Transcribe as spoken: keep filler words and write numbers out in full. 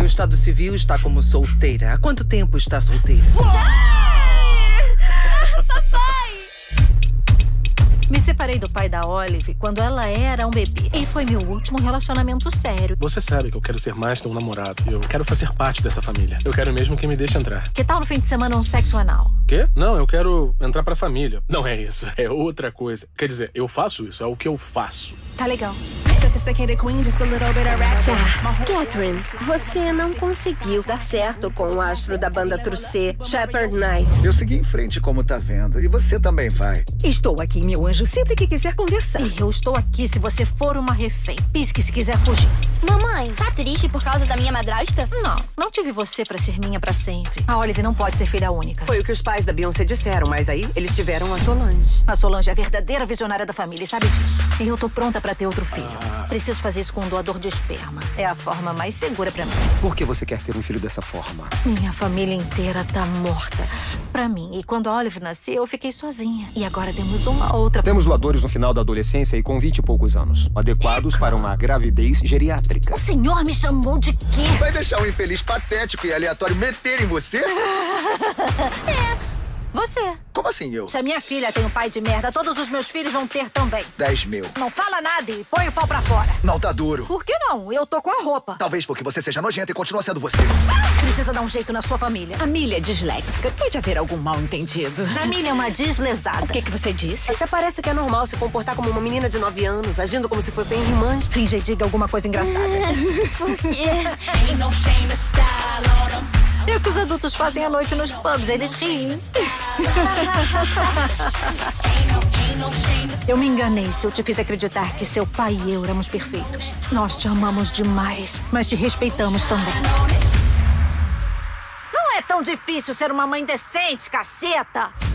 estado civil está como solteira. Há quanto tempo está solteira? Me separei do pai da Olive quando ela era um bebê. E foi meu último relacionamento sério. Você sabe que eu quero ser mais que um namorado. Eu quero fazer parte dessa família. Eu quero mesmo que me deixe entrar. Que tal no fim de semana um sexo anal? Quê? Não, eu quero entrar pra família. Não é isso. É outra coisa. Quer dizer, eu faço isso. É o que eu faço. Tá legal. Tá. Catherine, você não conseguiu dar certo com o astro da banda Trucê, Shepherd Knight. Eu segui em frente, como tá vendo. E você também vai. Estou aqui, meu anjo, sempre que quiser conversar. E eu estou aqui se você for uma refém. Pisque se quiser fugir. Mamãe, tá triste por causa da minha madrasta? Não, não tive você pra ser minha pra sempre. A Olive não pode ser filha única. Foi o que os pais da Beyoncé disseram, mas aí eles tiveram a Solange. A Solange é a verdadeira visionária da família e sabe disso. E eu tô pronta pra ter outro filho. Preciso fazer isso com um doador de esperma. É a forma mais segura pra mim. Por que você quer ter um filho dessa forma? Minha família inteira tá morta pra mim. E quando a Olive nasceu, eu fiquei sozinha. E agora temos uma outra. Temos doadores no final da adolescência e com vinte e poucos anos. Adequados para uma gravidez geriátrica. O senhor me chamou de quê? Vai deixar um infeliz patético e aleatório meter em você? É. Você. Como assim eu? Se a minha filha tem um pai de merda, todos os meus filhos vão ter também. Dez mil. Não fala nada e põe o pau pra fora. Não tá duro. Por que não? Eu tô com a roupa. Talvez porque você seja nojenta e continua sendo você. Precisa dar um jeito na sua família. A Millie é disléxica. Pode haver algum mal entendido. A Millie é uma deslesada. O que que você disse? Até parece que é normal se comportar como uma menina de nove anos, agindo como se fossem irmãs. Finge e diga alguma coisa engraçada. Por quê? É o que os adultos fazem à noite nos pubs, eles riem. Eu me enganei se eu te fiz acreditar que seu pai e eu éramos perfeitos. Nós te amamos demais, mas te respeitamos também. Não é tão difícil ser uma mãe decente, caceta!